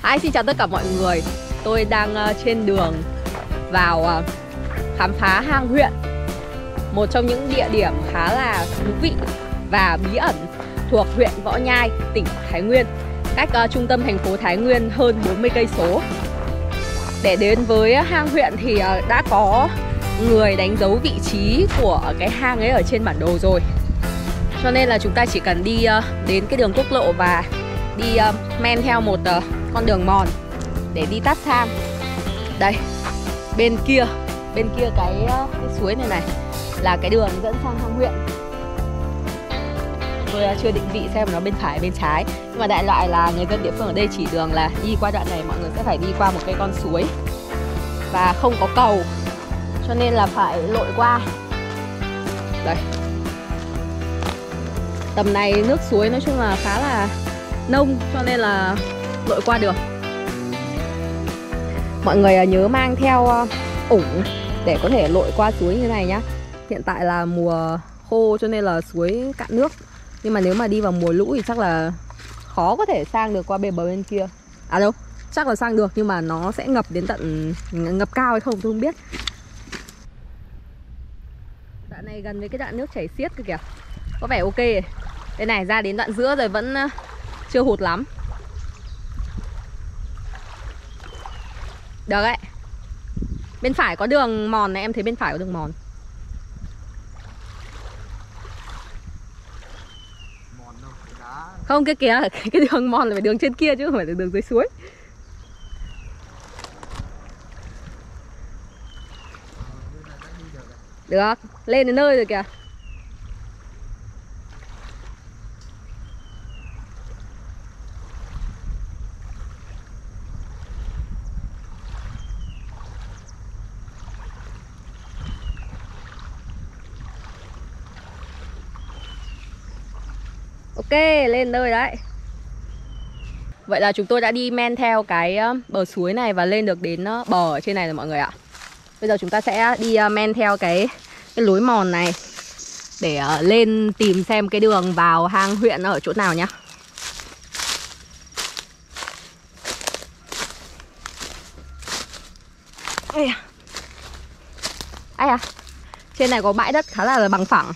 Hi, xin chào tất cả mọi người. Tôi đang trên đường vào khám phá hang huyện, một trong những địa điểm khá là thú vị và bí ẩn thuộc huyện Võ Nhai, tỉnh Thái Nguyên, cách trung tâm thành phố Thái Nguyên hơn 40 cây số. Để đến với hang huyện thì đã có người đánh dấu vị trí của cái hang ấy ở trên bản đồ rồi. Cho nên là chúng ta chỉ cần đi đến cái đường quốc lộ và đi men theo một con đường mòn để đi tắt hang. Đây, bên kia cái suối này này là cái đường dẫn sang hang huyện. Tôi chưa định vị xem nó bên phải bên trái, nhưng mà đại loại là người dân địa phương ở đây chỉ đường là đi qua đoạn này mọi người sẽ phải đi qua một cái con suối và không có cầu, cho nên là phải lội qua. Đây, tầm này nước suối nói chung là khá là nông, cho nên là lội qua được. Mọi người nhớ mang theo ủng để có thể lội qua suối như này nhá. Hiện tại là mùa khô cho nên là suối cạn nước, nhưng mà nếu mà đi vào mùa lũ thì chắc là khó có thể sang được qua bờ bên kia. À đâu, chắc là sang được nhưng mà nó sẽ ngập đến tận ngập cao hay không tôi không biết. Đoạn này gần với cái đoạn nước chảy xiết kìa, có vẻ ok. Đây này, ra đến đoạn giữa rồi vẫn chưa hụt lắm. Được đấy. Bên phải có đường mòn này, em thấy bên phải có đường mòn. Không, cái kia, cái đường mòn là phải đường trên kia chứ không phải là đường dưới suối. Được, lên đến nơi rồi kìa. Ok, lên nơi đấy. Vậy là chúng tôi đã đi men theo cái bờ suối này và lên được đến bờ ở trên này rồi mọi người ạ. Bây giờ chúng ta sẽ đi men theo cái lối mòn này để lên tìm xem cái đường vào hang huyện ở chỗ nào nhá. Ai à, trên này có bãi đất khá là bằng phẳng.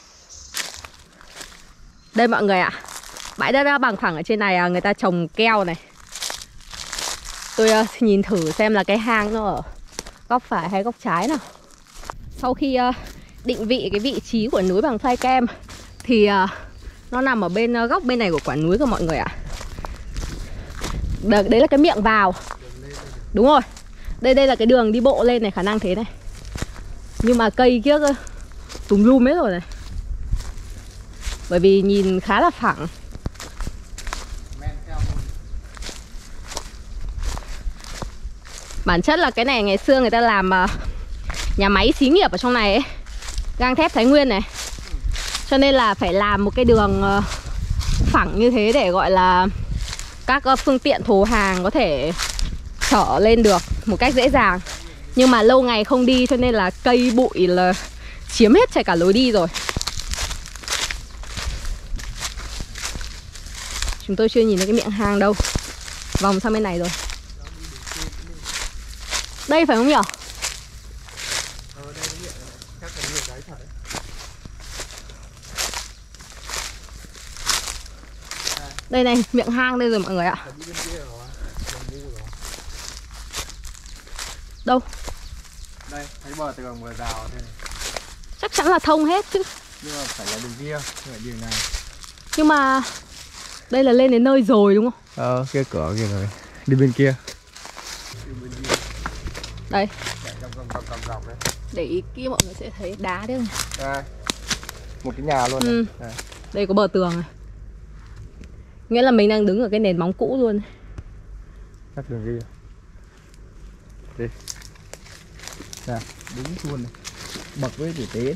Đây mọi người ạ, bãi đất bằng phẳng ở trên này người ta trồng keo này. Tôi nhìn thử xem là cái hang nó ở góc phải hay góc trái nào. Sau khi định vị cái vị trí của núi bằng flycam thì nó nằm ở bên góc bên này của quả núi của mọi người ạ. Đấy là cái miệng vào. Đúng rồi, đây là cái đường đi bộ lên này, khả năng thế này. Nhưng mà cây kia cơ tùm lum hết rồi này, bởi vì nhìn khá là phẳng. Bản chất là cái này ngày xưa người ta làm nhà máy xí nghiệp ở trong này ấy, gang thép Thái Nguyên này. Cho nên là phải làm một cái đường phẳng như thế để gọi là các phương tiện thồ hàng có thể chở lên được một cách dễ dàng. Nhưng mà lâu ngày không đi cho nên là cây bụi là chiếm hết cả lối đi rồi. Chúng tôi chưa nhìn thấy cái miệng hang đâu. Vòng sang bên này rồi. Đây phải không nhỉ? Đây này, miệng hang đây rồi mọi người ạ. Đâu? Đây, thấy bờ tường vừa rào thế này. Chắc chắn là thông hết chứ. Nhưng mà phải là đường kia, không phải đường này. Nhưng mà đây là lên đến nơi rồi đúng không? Kia cửa kìa rồi. Đi bên kia. Đây. Dọc đấy. Để ý kia mọi người sẽ thấy đá đấy. Đây. Một cái nhà luôn này. Đây. Đây có bờ tường này. Nghĩa là mình đang đứng ở cái nền móng cũ luôn. Cắt đường kia. Đi. Đây, đúng luôn này. Bậc với tử tế.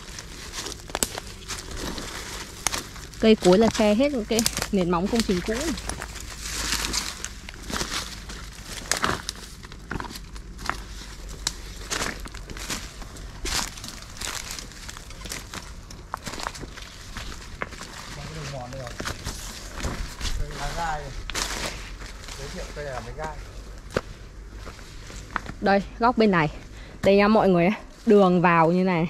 Cây cối là che hết những cái nền móng công trình cũ này. Lá gai. Giới thiệu Đây là mấy gai. Đây, góc bên này. Đây nha mọi người, đường vào như này.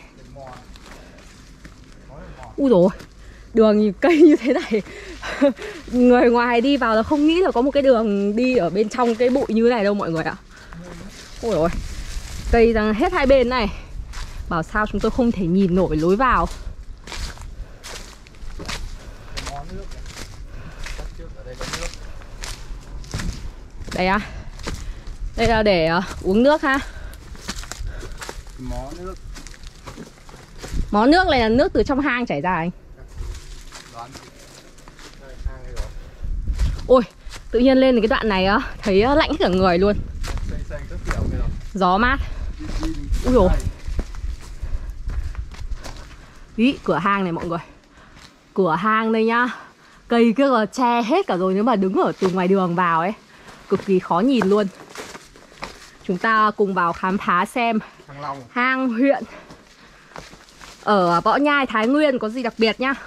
Úi dồi, đường như cây như thế này. Người ngoài đi vào là không nghĩ là có một cái đường đi ở bên trong cái bụi như thế này đâu mọi người ạ. Ôi dồi, cây rằng hết hai bên này. Bảo sao chúng tôi không thể nhìn nổi lối vào. Đây à, đây là để uống nước ha. Mó nước. Mó nước này là nước từ trong hang chảy ra anh. Ôi, tự nhiên lên cái đoạn này á, thấy lạnh hết cả người luôn. Gió mát. Úi dồi. Ý, cửa hang này mọi người. Cửa hang đây nhá. Cây kia là che hết cả rồi, nếu mà đứng ở từ ngoài đường vào ấy, cực kỳ khó nhìn luôn. Chúng ta cùng vào khám phá xem hang huyện ở Võ Nhai, Thái Nguyên có gì đặc biệt nhá.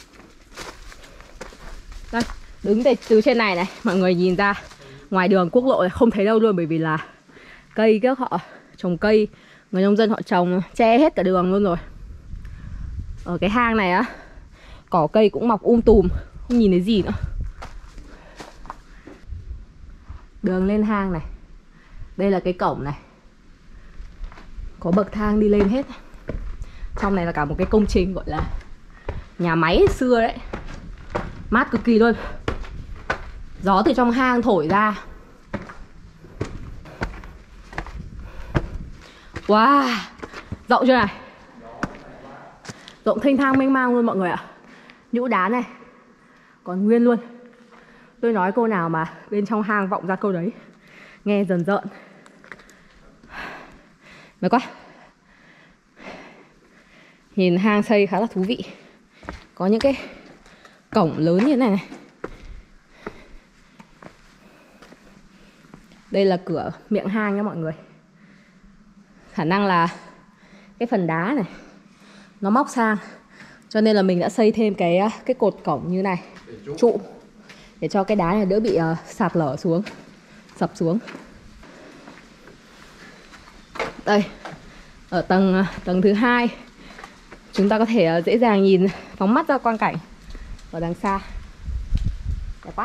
Đây, đứng từ trên này này, mọi người nhìn ra ngoài đường quốc lộ này không thấy đâu luôn, bởi vì là cây các họ trồng cây, người nông dân họ trồng che hết cả đường luôn rồi. Ở cái hang này á, cỏ cây cũng mọc tùm, không nhìn thấy gì nữa. Đường lên hang này. Đây là cái cổng này, có bậc thang đi lên hết. Trong này là cả một cái công trình gọi là nhà máy xưa đấy. Mát cực kỳ luôn. Gió từ trong hang thổi ra. Wow, rộng chưa này? Rộng thênh thang mênh mang luôn mọi người ạ. Nhũ đá này còn nguyên luôn. Tôi nói câu nào mà bên trong hang vọng ra câu đấy, nghe dần dợn. Mệt quá. Nhìn hang xây khá là thú vị. Có những cái cổng lớn như thế này này. Đây là cửa miệng hang nha mọi người. Khả năng là cái phần đá này nó móc sang, cho nên là mình đã xây thêm cái cột cổng như này, trụ, để cho cái đá này đỡ bị sạt lở xuống, sập xuống. Đây, ở tầng thứ 2, chúng ta có thể dễ dàng nhìn phóng mắt ra quang cảnh ở đằng xa. Đẹp quá.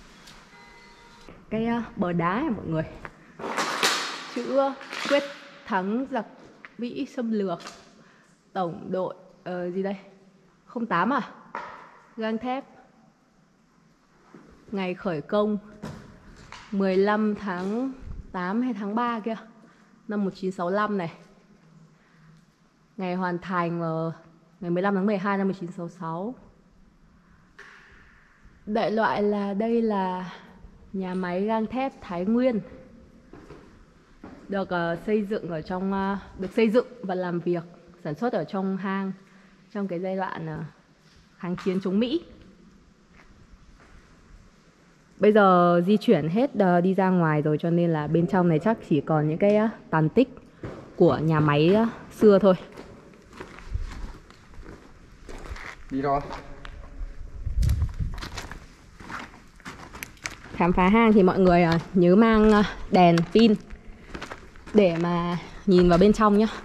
Cái bờ đá này mọi người, chữ quyết thắng giặc Mỹ xâm lược, tổng đội gì đây, 08 à, gang thép, ngày khởi công 15 tháng 8 hay tháng 3 kia, năm 1965 này. Ngày hoàn thành vào ngày 15 tháng 12 năm 1966. Đại loại là đây là nhà máy gang thép Thái Nguyên, được xây dựng ở trong được xây dựng và làm việc sản xuất ở trong hang trong cái giai đoạn kháng chiến chống Mỹ. Bây giờ di chuyển hết đi ra ngoài rồi, cho nên là bên trong này chắc chỉ còn những cái tàn tích của nhà máy xưa thôi. Đi rồi. Khám phá hang thì mọi người nhớ mang đèn pin để mà nhìn vào bên trong nhá.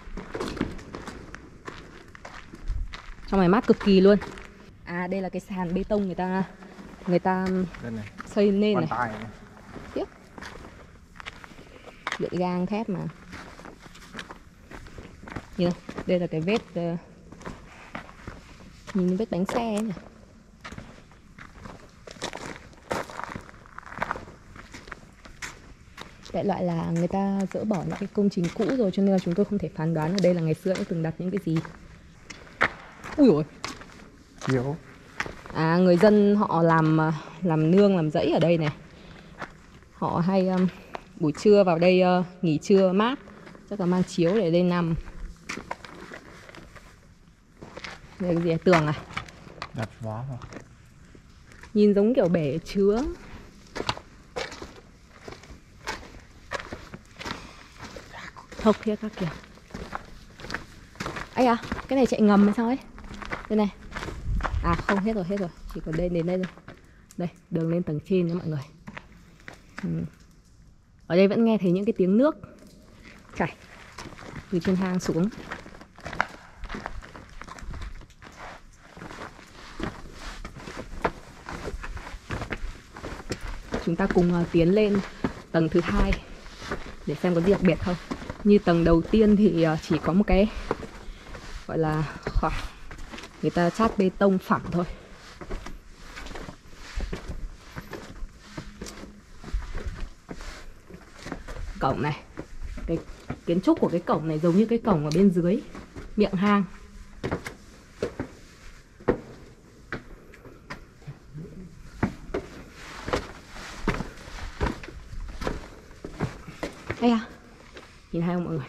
Trong này mát cực kỳ luôn. À, đây là cái sàn bê tông người ta xây nên này. Tiếp. Lượng gang thép mà. Nhìn này, đây là cái vết nhìn vết bánh xe ấy nhỉ. Đại loại là người ta dỡ bỏ những cái công trình cũ rồi, cho nên là chúng tôi không thể phán đoán ở đây là ngày xưa đã từng đặt những cái gì. Ui dồi. Nhiều. À, người dân họ làm nương, làm rẫy ở đây này. Họ hay buổi trưa vào đây nghỉ trưa mát, chắc là mang chiếu để đây nằm. Đây cái gì, tường à? Đặt hóa mà. Nhìn giống kiểu bể chứa. Thốc kia các kiểu. Ấy à, cái này chạy ngầm hay sao ấy? Đây này. À không, hết rồi, chỉ còn đây đến đây rồi. Đây, đường lên tầng trên nha mọi người. Ở đây vẫn nghe thấy những cái tiếng nước chảy từ trên hang xuống. Chúng ta cùng tiến lên tầng thứ 2 để xem có gì đặc biệt không. Như tầng đầu tiên thì chỉ có một cái gọi là khoảng người ta chát bê tông phẳng thôi. Cổng này, cái kiến trúc của cái cổng này giống như cái cổng ở bên dưới miệng hang. Đây à, nhìn hay không mọi người?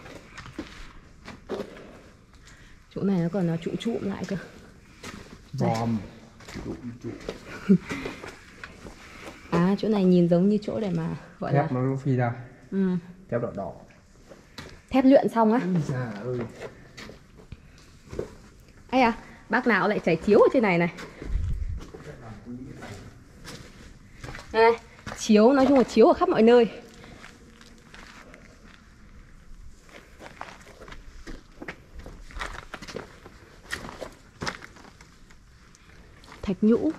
Chỗ này nó còn nó trụm trụm lại cơ. Bom. À, chỗ này nhìn giống như chỗ để mà gọi thép là nó phi ra. Ừ. Thép đỏ đỏ. Thép luyện xong á. Dạ ơi. Ấy à, bác nào lại chảy chiếu ở trên này này. Đây, chiếu, nói chung là chiếu ở khắp mọi nơi. Thạch nhũ.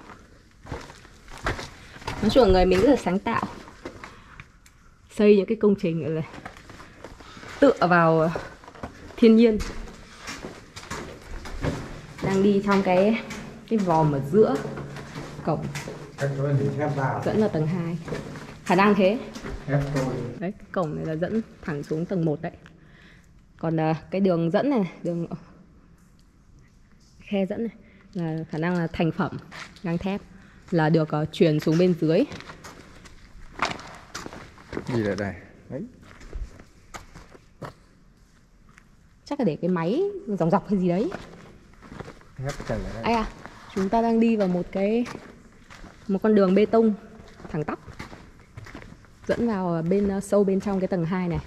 Nói chung là người mình rất là sáng tạo, xây những cái công trình gọi là tựa vào thiên nhiên. Đang đi trong cái vòm ở giữa cổng dẫn vào tầng 2. Khả năng thế. Đấy, cái cổng này là dẫn thẳng xuống tầng 1 đấy. Còn cái đường dẫn này, đường khe dẫn này là khả năng là thành phẩm gang thép, là được truyền xuống bên dưới. Gì ở đây? Đấy. Chắc là để cái máy dòng dọc hay gì đấy. Thép trần ở đây. Ai à, chúng ta đang đi vào một con đường bê tông thẳng tắp dẫn vào bên sâu bên trong cái tầng 2 này.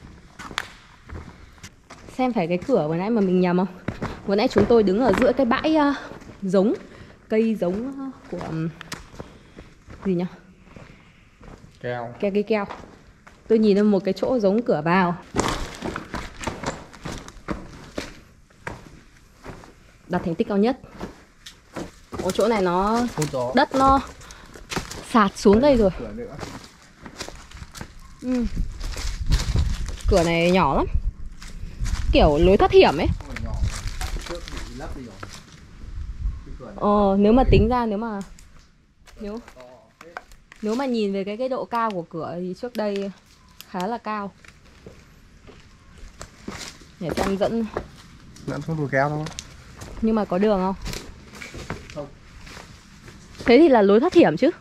Xem phải cái cửa vừa nãy mà mình nhầm không? Vừa nãy chúng tôi đứng ở giữa cái bãi giống, cây giống của gì nhá? Keo. Cây keo. Tôi nhìn thấy một cái chỗ giống cửa vào. Đạt thành tích cao nhất. Ở chỗ này nó đất nó sạt xuống đây rồi. Cửa nữa. Cửa này nhỏ lắm, kiểu lối thoát hiểm ấy. Nếu mà tính ra nếu mà nhìn về cái độ cao của cửa thì trước đây khá là cao. Để xem dẫn xuống đùi kéo thôi. Nhưng mà có đường không? Không. Thế thì là lối thoát hiểm chứ.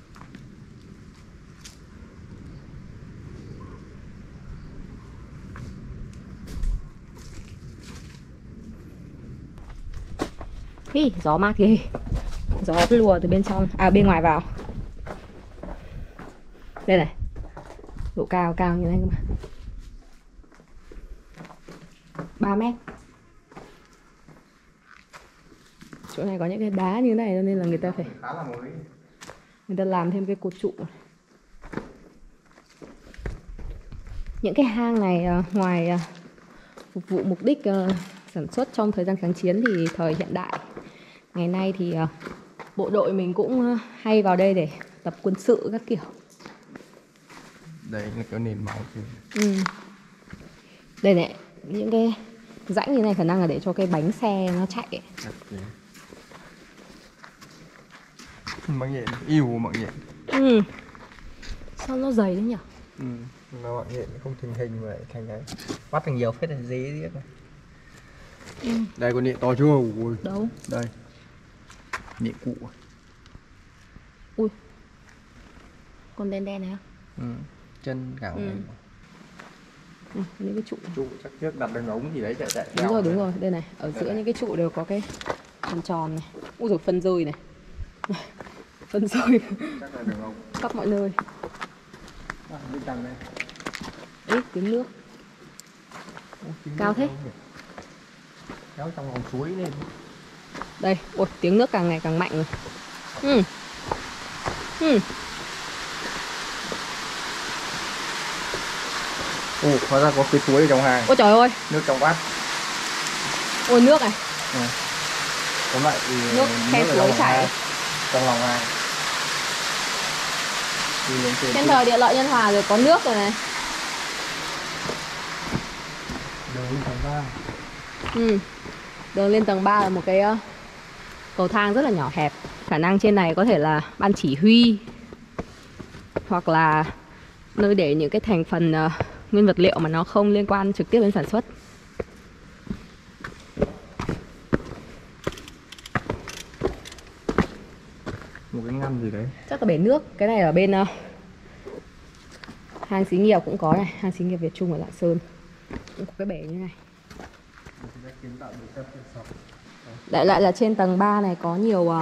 Hi, gió mát ghê. Gió lùa từ bên trong, bên ngoài vào. Đây này. Độ cao như thế cơ mà. 3 mét. Chỗ này có những cái đá như thế này cho nên là người ta phải người ta làm thêm cái cột trụ. Những cái hang này ngoài phục vụ mục đích sản xuất trong thời gian kháng chiến thì thời hiện đại ngày nay thì bộ đội mình cũng hay vào đây để tập quân sự các kiểu. Đây là kiểu nền móng. Đây này, những cái rãnh như này khả năng là để cho cái bánh xe nó chạy ấy. Bằng nhện, yêu bằng nhện. Sao nó dày đấy nhỉ? Nó bằng nhện không thành hình vậy, thành cái bắt thành nhiều phết là dế riết này. Đây con nhện to chưa? Ui. Đâu? Đây. Nhện cụ. Ui. Con đen đen này á? Chân gạo này. Những cái trụ này. Trụ chắc trước đặt đường ống gì đấy chạy. Đúng rồi, đây này, ở giữa những cái trụ đều có cái tròn tròn này. Ui rồi phân rơi này. Phân rơi chắc là đường ống khắp mọi nơi. Bên tầng này. Ấy, tiếng nước. Cao thế. Kéo trong lòng suối lên. Đây, ôi, tiếng nước càng ngày càng mạnh rồi. Ồ, hóa ra có cái suối ở trong hang. Ôi trời ơi, Nước trong vắt. ôi nước này. Tóm lại thì Nước khe suối chảy trong lòng hang. trên thời Địa Lợi Nhân Hòa rồi có nước rồi này. Đường lên tầng 3. Đường lên tầng 3 là một cái cầu thang rất là nhỏ hẹp. Khả năng trên này có thể là ban chỉ huy hoặc là nơi để những cái thành phần nguyên vật liệu mà nó không liên quan trực tiếp đến sản xuất. Một cái ngăn gì đấy. Chắc là bể nước. Cái này ở bên hang xí nghiệp cũng có này. Hang xí nghiệp Việt Trung ở Lạng Sơn cũng có cái bể như này. Đại loại là trên tầng 3 này có nhiều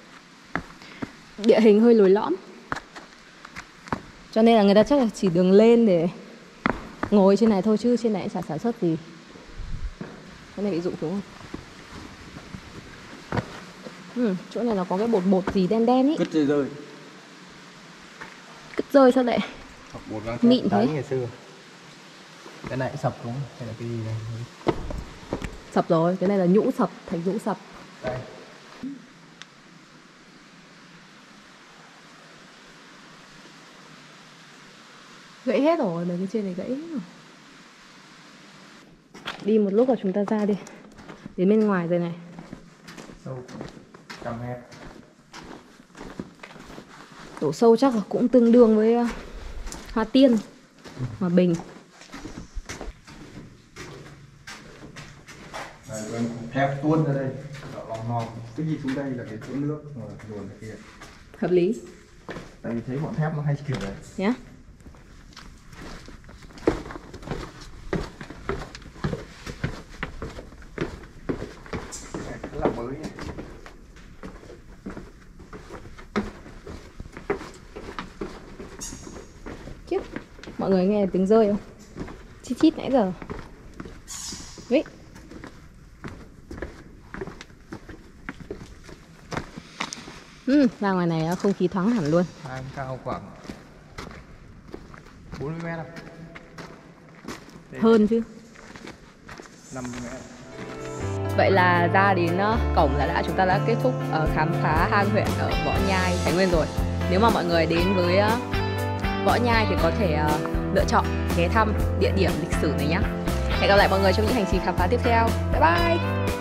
địa hình hơi lồi lõm, cho nên là người ta chắc là chỉ đường lên để ngồi trên này thôi, chứ trên này chả sản xuất gì. Cái này bị rụng xuống không? Chỗ này nó có cái bột bột gì đen đen ý. Cứt rơi. Cứt rơi sao lại mịn thế? Ngày xưa. Cái này sập đúng không? Hay là cái gì này? Sập rồi, cái này là nhũ sập, thành nhũ sập. Đây. Gãy hết rồi, mấy cái trên này gãy hết rồi. Đi một lúc là chúng ta ra đi. Đến bên ngoài rồi này. Sâu 100 mét. Độ sâu chắc là cũng tương đương với Hoa Tiên, Hòa Bình. Đây, thép tuôn ra đây. Lòng mòn. Cái gì xuống đây là cái chỗ nước mà luồn ra kia. Hợp lý. Tại vì thấy bọn thép nó hay kiểu này. Nhá. Rất là mới nhỉ. Khiếp, mọi người nghe tiếng rơi không? Chít chít nãy giờ. Đấy. Ra ngoài này không khí thoáng hẳn luôn. Hang cao khoảng 40 mét à? Hơn chứ. 50 mét. Vậy là ra đến cổng là chúng ta đã kết thúc khám phá hang huyện ở Võ Nhai, Thái Nguyên rồi. Nếu mà mọi người đến với Võ Nhai thì có thể lựa chọn ghé thăm địa điểm lịch sử này nhé. Hẹn gặp lại mọi người trong những hành trình khám phá tiếp theo. Bye bye!